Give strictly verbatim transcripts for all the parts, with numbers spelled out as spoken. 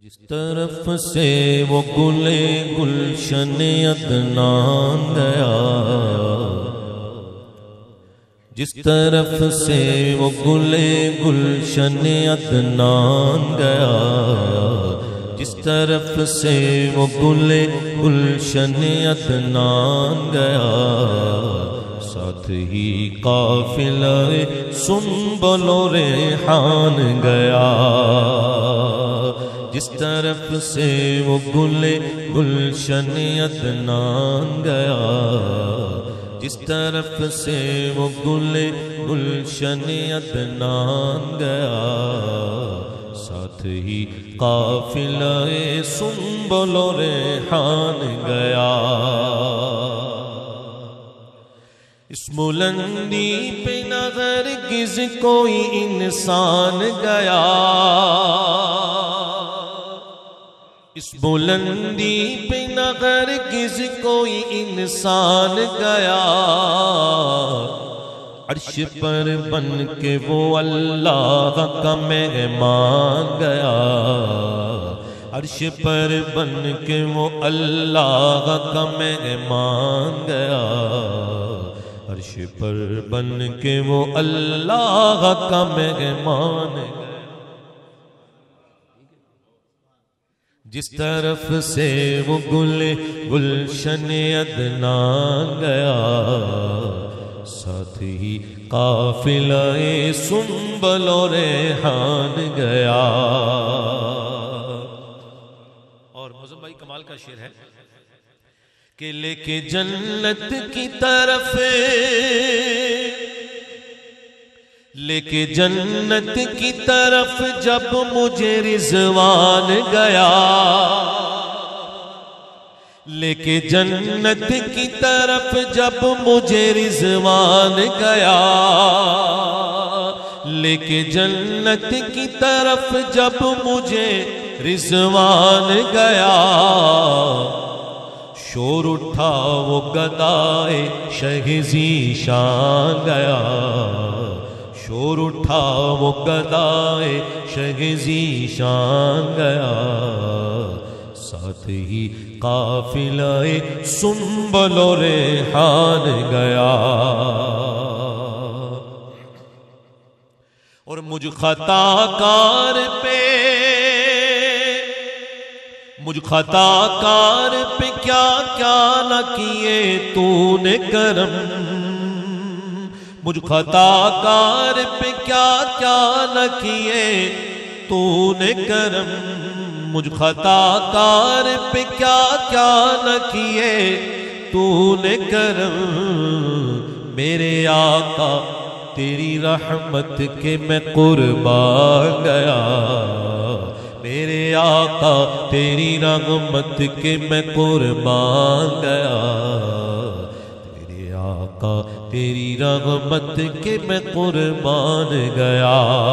جس طرف سے وہ گلے گلشن عدنان گیا، جس طرف سے وہ گلے گلشن عدنان گیا، جس طرف سے وہ گلے گلشن عدنان گیا، ساتھ ہی قافلہ سنبل و ریحان گیا۔ جس طرف سے وہ گلے گلشن عدنان گیا، جس طرف سے وہ گلے گلشن عدنان گیا، ساتھ ہی قافلہ سنبل و ریحان گیا۔ اس بلندی پہ نہ ہرگز کوئی انسان گیا، اس بلندی پہ نہ ہرگز کوئی انسان گیا، عرش پر بن کے وہ اللہ کا مہمان گیا، عرش پر بن کے وہ اللہ کا مہمان گیا، عرش پر بن کے وہ اللہ کا مہمان گیا۔ جس طرف سے وہ گل گلشن عدنان گیا، ساتھ ہی قافلہ سنبل و ریحان گیا۔ اور معظم بھائی کمال کا شعر ہے کہ لے کے جنت کی طرف، لے کے جنت کی طرف جب مجھے رضوان گیا، لے کے جنت کی طرف جب مجھے رضوان گیا، لے کے جنت کی طرف جب مجھے رضوان گیا، شور اٹھا وہ گدائے شہ ذیشان گیا، شور اٹھا وہ گدائے شہ ذیشان گیا، ساتھ ہی قافلہ سنبل و ریحان گیا۔ اور مجھ خطا کار پہ، مجھ خطا کار پہ کیا کیا نہ کیے تو نے کرم، مجھ خطا کار پہ کیا کیا نہ کیے تو نے کرم، مجھ خطا کار پہ کیا کیا نہ کیے تو نے کرم، میرے آقا تیری رحمت کے میں قربان گیا، میرے آقا تیری رحمت کے میں قربان گیا، تیرے آقا تیری رحمت کے میں قربان گیا۔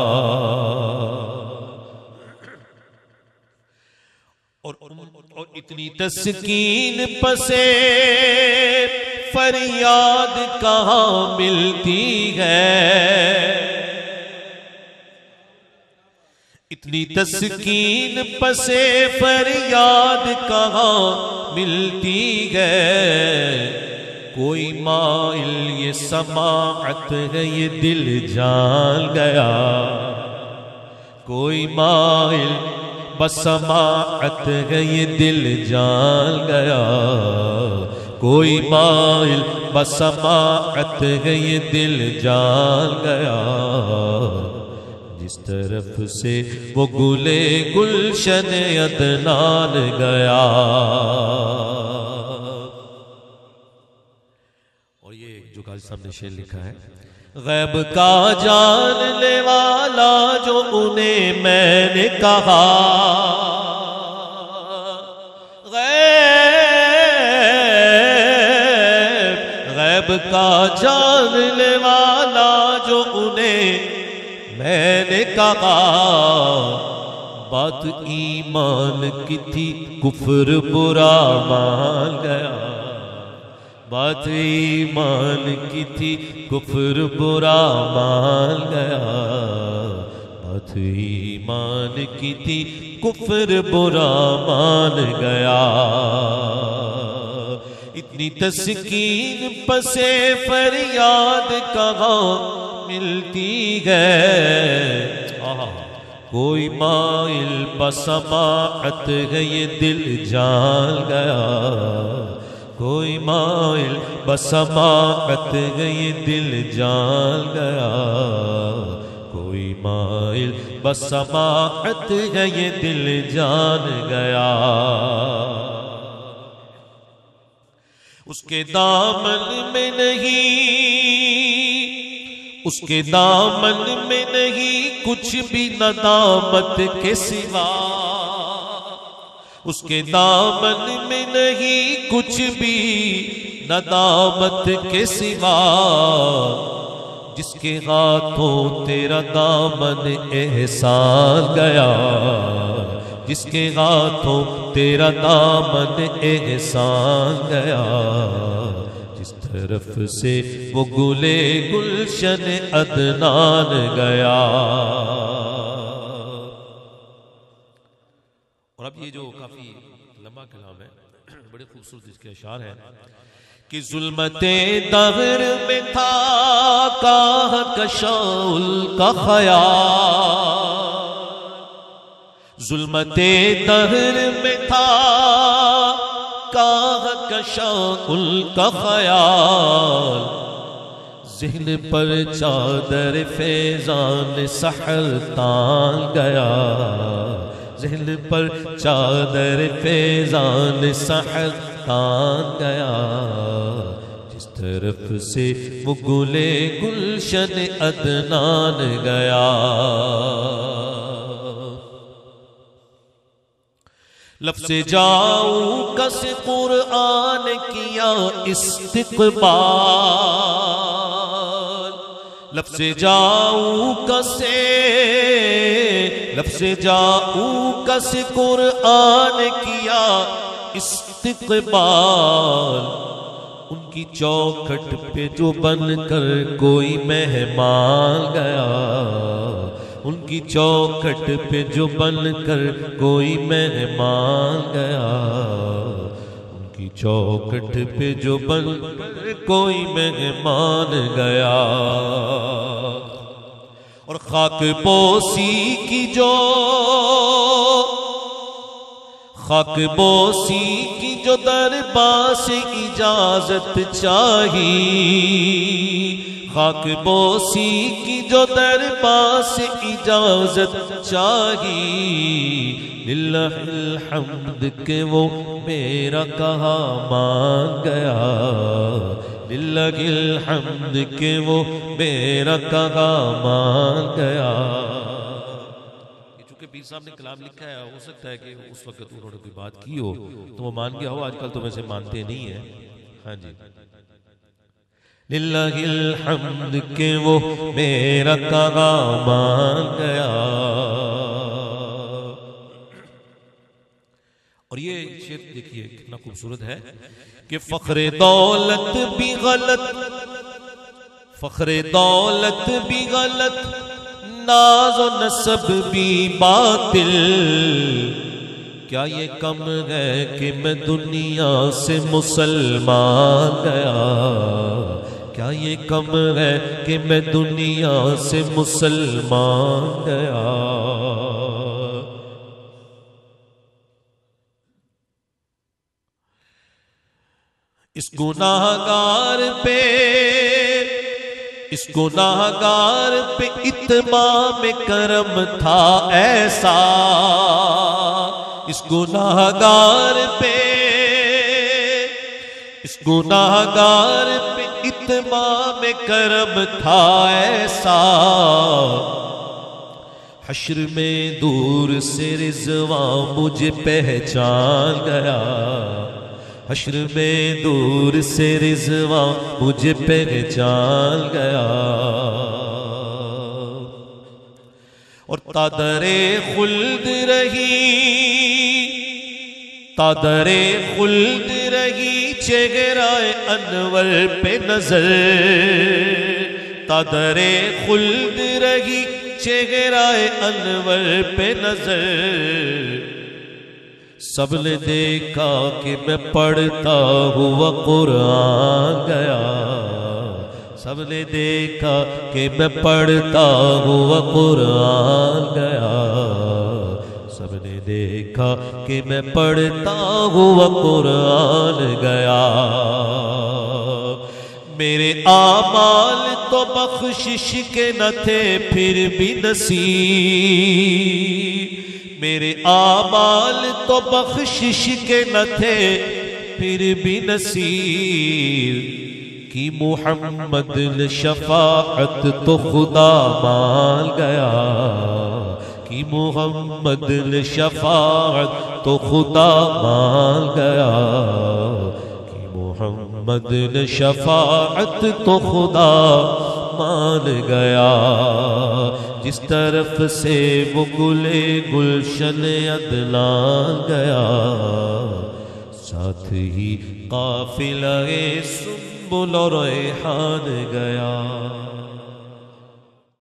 اور اور اتنی تسکین پسے فریاد کہاں ملتی ہے، اتنی تسکین پسے فریاد کہاں ملتی ہے، کوئی مائل یہ سماعت ہے یہ دل جان گیا، کوئی مائل بسماعت ہے یہ دل جان گیا، کوئی مائل بسماعت ہے یہ دل جان گیا، جس طرف سے وہ گلے گلشن عدنان گیا۔ اور یہ جو قاضی صاحب نے شعر لکھا ہے، غیب کا جاننے والا جو انہیں میں نے کہا، غیب غیب کا جاننے والا جو انہیں میں نے کہا، بات ایمان کی تھی کفر برا مان گیا، بات ایمان کی تھی کفر برا مان گیا، بات ایمان کی تھی کفر برا مان گیا، اتنی تسکین پسے فریاد کہاں ملتی ہے۔ کوئی مائل بسماعت ہے یہ دل جان گیا، کوئی مائل بسماعت ہے یہ دل جان گیا، کوئی مائل بسماعت ہے یہ دل جان گیا۔ اس کے دامن میں نہیں، اس کے دامن میں نہیں کچھ بھی ندامت کے سوا، اس کے دامن میں نہیں کچھ بھی ندامت کے سوا، جس کے ہاتھوں تیرا دامن احسان گیا، جس کے ہاتھوں تیرا دامن احسان گیا، جس طرف سے وہ گلے گلشن عدنان گیا۔ اور اب یہ جو کافی لمبا کلام ہے، بڑے خوبصورت اس کے اشعار ہیں کہ ظلمت دہر میں تھا کاہ کشاول کا خیال، ظلمت دہر میں تھا کاہ کشاول کا خیال، ذہن پر چادر فیضان سحر تان گیا، ذہن پر چادر فیضان سحر تان گیا، جس طرف سے وہ گلے گلشن عدنان گیا۔ لفظ جاؤ کس قرآن کیا استقبال، لفظ جاؤ کسے لفظ جاؤ کس قرآن کیا استقبال، ان کی چوکھٹ پہ جو بن کر کوئی مہمان گیا، ان کی چوکھٹ پہ جو بن کر کوئی مہمان گیا، ان کی چوکھٹ پہ جو بن کر کوئی مہمان گیا۔ اور خاک بوسی کی جو خاک بوسی کی جو دربار سے اجازت چاہی، خاک بوسی کی جو دربار سے اجازت چاہی، للہ الحمد کہ وہ میرا کہا مان گیا، للہ الحمد کہ وہ میرا کہا مان گیا۔ چونکہ پیر صاحب نے کلام لکھا ہے، ہو سکتا ہے کہ اس وقت انہوں نے کوئی بات کی ہو تو وہ مان گیا ہو، آج کل تو ویسے مانتے نہیں ہیں۔ ہاں جی، للہ الحمد کہ وہ میرا کہا مان گیا۔ اور یہ شعر دیکھیے کتنا خوبصورت ہے کہ فخر دولت بھی غلط، فخر دولت بھی غلط، ناز و نسب بھی باطل، کیا یہ کم ہے کہ میں دنیا سے مسلمان گیا، کیا یہ کم ہے کہ میں دنیا سے مسلمان گیا۔ اس گناہگار پہ اس گناہگار پہ اتمام کرم تھا ایسا، اس گناہگار پہ اس گناہگار پہ اتمام کرم تھا ایسا، حشر میں دور سے رضوان مجھے پہچان گیا، حشر میں دور سے رضوان مجھے پہچان گیا۔ اور تادر خلد رہی تادر خلد رہی چہرہ انور پہ نظر، تادر خلد رہی چہرہ انور پہ نظر، سب نے دیکھا کہ میں پڑھتا ہوا قرآن گیا، سب نے دیکھا کہ میں پڑھتا ہوا قرآن گیا، سب نے دیکھا کہ میں پڑھتا ہوا قرآن گیا۔ میرے اعمال تو بخشش کے نہ تھے پھر بھی نصیب، میرے اعمال تو بخشش کے نہ تھے پھر بھی نصیب، کی محمد نے شفاعت تو خدا مان گیا، کی محمد نے شفاعت تو خدا مان گیا، کی محمد نے شفاعت تو خدا مان گیا۔ جس طرف سے وہ گلے گلشن عدنان گیا، ساتھ ہی قافلہ سنبل و ریحان گیا۔